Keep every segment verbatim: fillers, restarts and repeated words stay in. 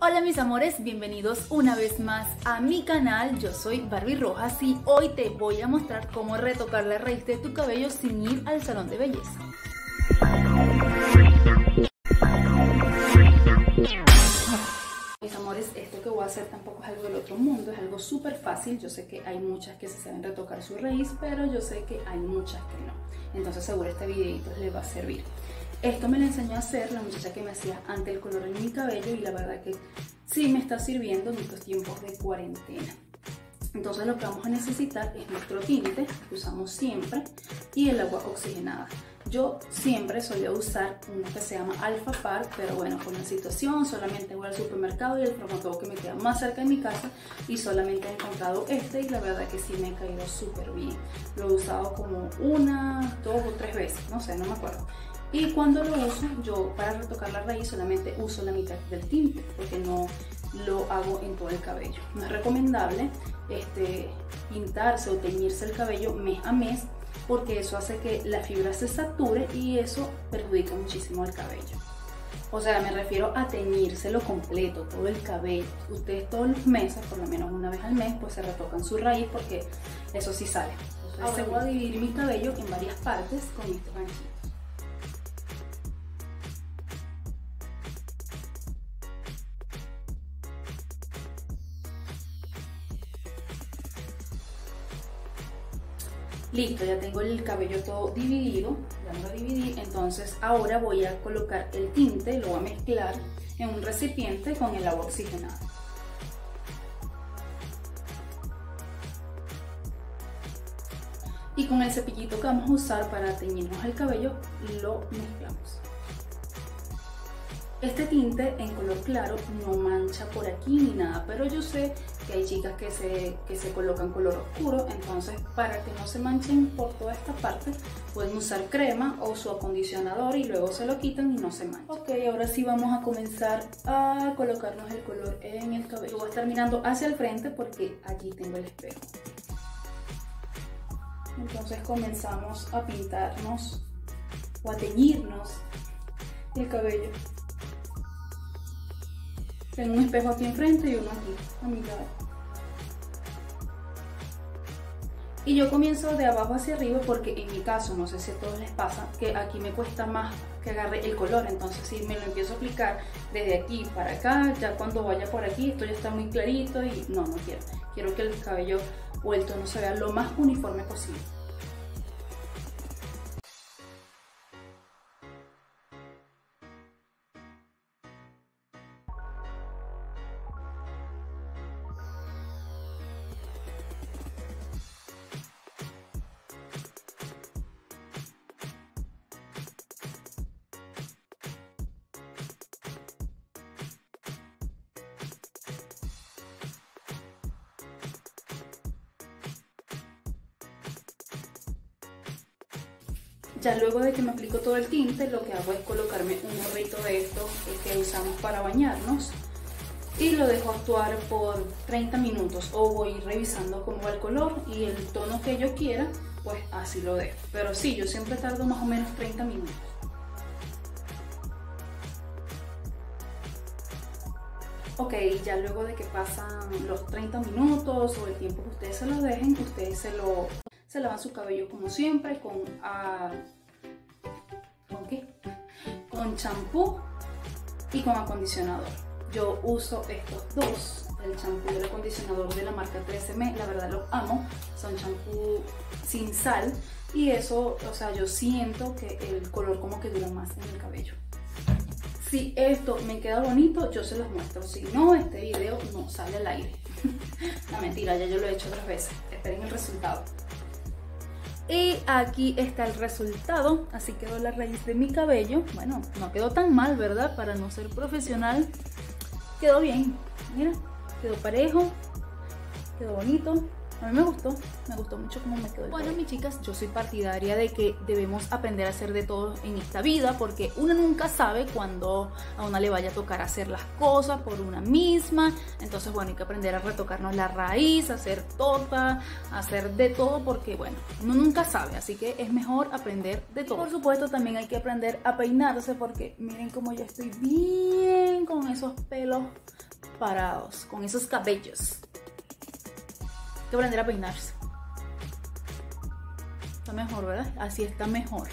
Hola mis amores, bienvenidos una vez más a mi canal. Yo soy Barbie Rojas y hoy te voy a mostrar cómo retocar la raíz de tu cabello sin ir al salón de belleza. Mis amores, esto que voy a hacer tampoco es algo del otro mundo, es algo súper fácil. Yo sé que hay muchas que se saben retocar su raíz, pero yo sé que hay muchas que no. Entonces seguro este videito les va a servir. Esto me lo enseñó a hacer la muchacha que me hacía antes el color en mi cabello y la verdad que sí me está sirviendo en estos tiempos de cuarentena. Entonces lo que vamos a necesitar es nuestro tinte, que usamos siempre, y el agua oxigenada. Yo siempre solía usar uno que se llama Alpha Par, pero bueno, por la situación solamente voy al supermercado y el dermatólogo que me queda más cerca de mi casa y solamente he encontrado este y la verdad que sí me ha caído súper bien. Lo he usado como una, dos o tres veces, no sé, no me acuerdo. Y cuando lo uso, yo para retocar la raíz solamente uso la mitad del tinte porque no lo hago en todo el cabello. No es recomendable este, pintarse o teñirse el cabello mes a mes porque eso hace que la fibra se sature y eso perjudica muchísimo el cabello. O sea, me refiero a teñírselo completo, todo el cabello. Ustedes todos los meses, por lo menos una vez al mes, pues se retocan su raíz porque eso sí sale. Entonces, ahora voy a dividir mi cabello en varias partes con este ganchito. Listo, ya tengo el cabello todo dividido, ya lo dividí, entonces ahora voy a colocar el tinte, lo voy a mezclar en un recipiente con el agua oxigenada. Y con el cepillito que vamos a usar para teñirnos el cabello, lo mezclamos. Este tinte en color claro no mancha por aquí ni nada, pero yo sé que hay chicas que se, que se colocan color oscuro, entonces para que no se manchen por toda esta parte pueden usar crema o su acondicionador y luego se lo quitan y no se mancha. Ok, ahora sí vamos a comenzar a colocarnos el color en el cabello. Voy a estar mirando hacia el frente porque allí tengo el espejo. Entonces comenzamos a pintarnos o a teñirnos el cabello. Tengo un espejo aquí enfrente y uno aquí a mi lado. Y yo comienzo de abajo hacia arriba porque en mi caso, no sé si a todos les pasa, que aquí me cuesta más que agarre el color. Entonces si me lo empiezo a aplicar desde aquí para acá, ya cuando vaya por aquí esto ya está muy clarito y no, no quiero. Quiero que el cabello o el tono se vea lo más uniforme posible. Ya luego de que me aplico todo el tinte, lo que hago es colocarme un gorrito de estos que usamos para bañarnos y lo dejo actuar por treinta minutos o voy revisando cómo va el color y el tono que yo quiera, pues así lo dejo. Pero sí, yo siempre tardo más o menos treinta minutos. Ok, ya luego de que pasan los treinta minutos o el tiempo que ustedes se lo dejen, ustedes se lo... se lavan su cabello como siempre con uh, ¿con qué? Con champú y con acondicionador. Yo uso estos dos, el champú y el acondicionador de la marca tres eme, la verdad los amo, son champú sin sal y eso, o sea, yo siento que el color como que dura más en el cabello. Si esto me queda bonito, yo se los muestro, si no, este video no sale al aire. No, mentira, ya yo lo he hecho otras veces, esperen el resultado. Y aquí está el resultado, así quedó la raíz de mi cabello. Bueno, no quedó tan mal, ¿verdad? Para no ser profesional, quedó bien. Mira, quedó parejo, quedó bonito. A mí me gustó, me gustó mucho cómo me quedó el cabello. Bueno, mis chicas, yo soy partidaria de que debemos aprender a hacer de todo en esta vida porque uno nunca sabe cuándo a una le vaya a tocar hacer las cosas por una misma. Entonces, bueno, hay que aprender a retocarnos la raíz, a hacer tota, a hacer de todo porque, bueno, uno nunca sabe. Así que es mejor aprender de todo. Y por supuesto, también hay que aprender a peinarse porque miren cómo ya estoy bien con esos pelos parados, con esos cabellos. Hay que aprender a peinarse. Está mejor, ¿verdad? Así está mejor.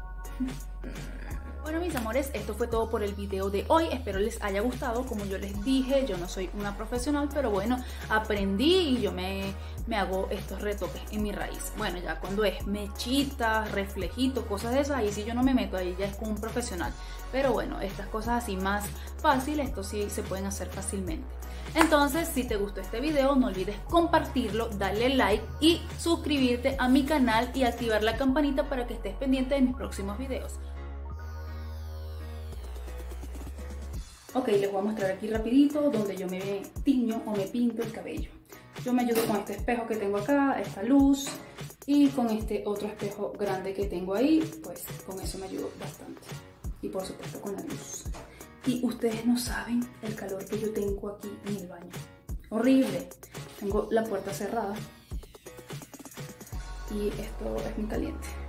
Bueno, mis amores, esto fue todo por el video de hoy. Espero les haya gustado. Como yo les dije, yo no soy una profesional, pero bueno, aprendí y yo me, me hago estos retoques en mi raíz. Bueno, ya cuando es mechitas, reflejitos, cosas de esas, ahí sí yo no me meto, ahí ya es con un profesional. Pero bueno, estas cosas así más fáciles, esto sí se pueden hacer fácilmente. Entonces, si te gustó este video, no olvides compartirlo, darle like y suscribirte a mi canal y activar la campanita para que estés pendiente de mis próximos videos. Ok, les voy a mostrar aquí rapidito donde yo me tiño o me pinto el cabello. Yo me ayudo con este espejo que tengo acá, esta luz, y con este otro espejo grande que tengo ahí, pues con eso me ayudo bastante. Y por supuesto con la luz. Y ustedes no saben el calor que yo tengo aquí en el baño. Horrible. Tengo la puerta cerrada y esto es muy caliente.